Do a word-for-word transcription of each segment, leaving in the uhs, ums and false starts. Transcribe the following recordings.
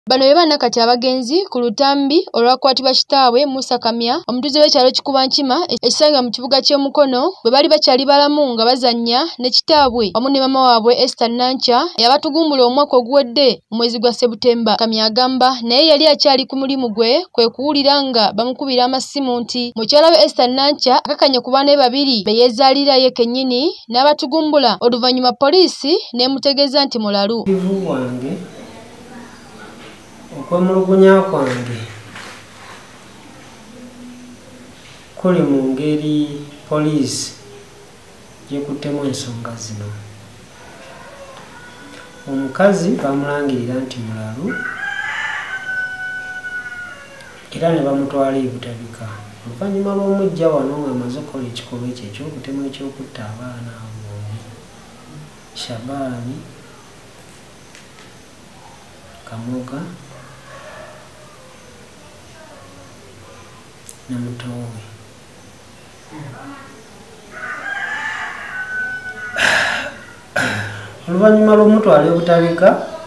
Bano bebana kati abagenzi ku lutambi olwakwatibwa kitaabwe Musa Kamya omutuuze w'ekyalo Kikubankima ekisanga mu kibuga ky'Omukono bwe bali bakyali balamu nga bazannya ne kitaabwe wamu ne mama waabwe Esther Nancha eyabatugumbula omwaka oguwedde mu mwezi gwa Septemba. Kamya agamba naye yali akyali ku mulimu gwe kwe kuwulira nga bamukubira amasimu nti mukyala we Esther Nancha akakanye ku baana be babiri be yeezaalira ye kennyini n'abatugumbula oluvannyuma poliisi n'emutegeeza nti mulalu. Okwemulugunya kwange kuli mu ngeri poliisi gyekuttemu ensonga zino. Omukazi bamulangirira nti mulalu era ne bamutwala ebutabika. Oluvannyuma lw'omujja wano ng'amaze okukola ekikolwa ekyo eky'okutema eky'okutta abaana bombi, Shabaani Kamoga na Mutowe. Oluvannyuma lw'omutwala ebutabika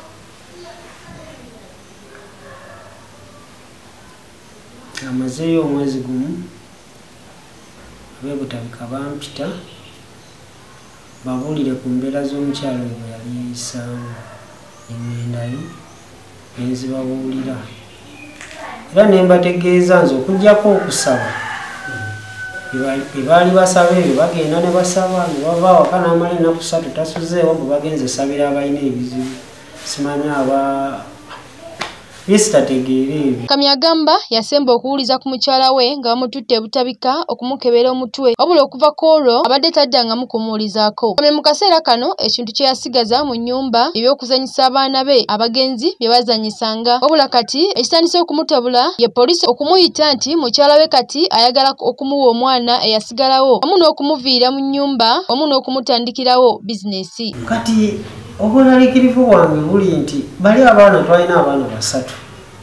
amazeeyo omwezi gumu ab'ebutabika bampita babuulire ku mbeera z'omukyalo we bwe yali yeeyisaamu engendayo ne nzibabuulira era ne mbategeeza nze okuggyako okusaba bwe baali basaba ebyo bagenda ne basaba ne bava awaka n'amala ennaku ssatu tasuzeewo bwe bagenze sabira abalina ebizibu simanyi aba bisitategeera ebyo. Kamya agamba yasemba okuwuliza ku mukyala we nga bamututte ebutabika okumukebera omutwe wabula okuva ku olwo abadde taddangamu kumuwulizaako. Kamya mu kaseera kano ekintu kye yasigaza mu nnyumba eby'okuzannyisa abaana be abagenzi bye bazannyisanga wabula kati ekitandise okumutabula ye poliisi okumuyita nti mukyala we kati ayagala okumuwa omwana eyasigalawo wamu n'okumuviira mu nnyumba wamu n'okumutandikirawo bizinesi. Kati obulaliikirivu bwange buli nti bali abaana twalina abaana basatu,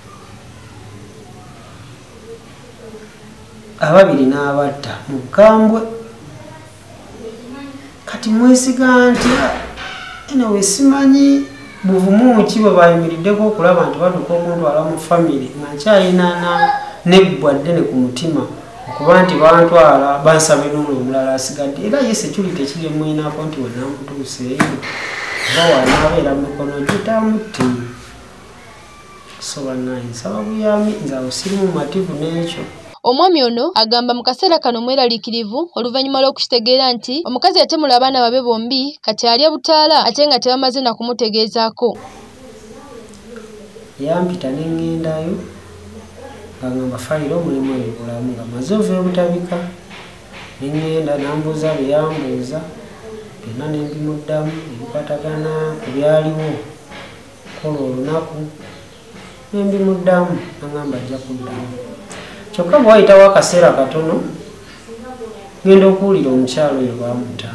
ababiri n'abatta mu bukambwe. Kati mwesiga nti eno we simanyi buvumu ki bwe bayimiriddeko okulaba nti batuuka okuntwala mu famire nga nkyayina neggwadde ne ku mutima okuba nti bantwala bansabe n'olwo omulala asigadde era ye security ekiri emuyinako nti wenamutuuseeyo oba wanaabeera mu mikono gitamutti. So bannayisaba buyami nze awo siri mumativu n'ekyo. Omwami ono agamba mu kaseera kano mweraliikirivu oluvannyuma lw'okukitegeera nti omukazi yatemula abaana babe bombi kati alya butaala ate nga tebamaze na kumutegeezaako. Yampita ne ŋŋendayo nga ngamba fayiro omulimu ebibulamu nga maze ova ebutabika ne ŋŋenda n'ambuuza bye yambuuza byonna ne mbimuddamu ebikwatagana ku byaliwo kola olunaku ne mbimuddamu naŋŋamba ajja kuddamu. Kyokka bwe wayitawo akaseera katono ngenda okuwulira omukyalo oyo bamuta.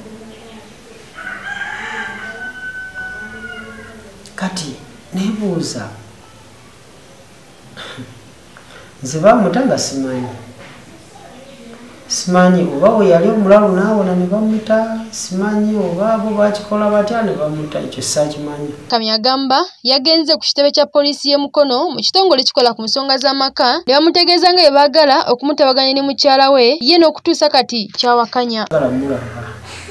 Kati neebuuza nze bamuta nga simanyi simanyi oba we yali omulalu n'awona ne bamuta, simanyi oba abo bakikola batya ne bamuta, ekyo saakimanyi. Kamya agamba yagenze ku kitebe kya poliisi y'e Mukono mu kitongole kikola ku nsonga z'amaka ne bamutegeeza nga bye baagala okumutabaganya ne mukyala we ye n'okutuusa kati kyawakanya. Mulaba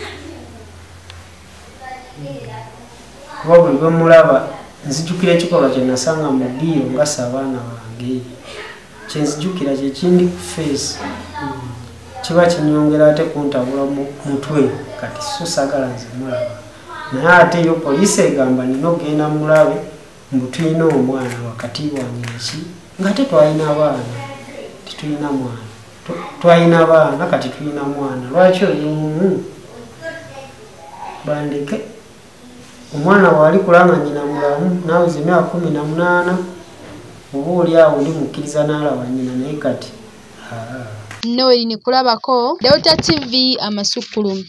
kuba buli bwe mulaba nzijukira ekikolwa kye nasanga mu ddiiro ngasa abaana bange kye nzijukira kye kindi ku feesi kiba kinyongera ate kuntabula mu mutwe kati so saagala nze mulaba naye ate yo poliisi egamba nina okugenda mulabe mbu tulina omwana wakati wange eki nga ate twalina abaana titulina mwana twalina abaana kati tulina mwana lwaki oyomu bandeke omwana waali kulanga nyina mulamu naweza emyaka kumi na munaana oba oli awo ndi mukkiriza n'alaba nyina naye kati Noel Nikulabako, Delta T V Amasukulu.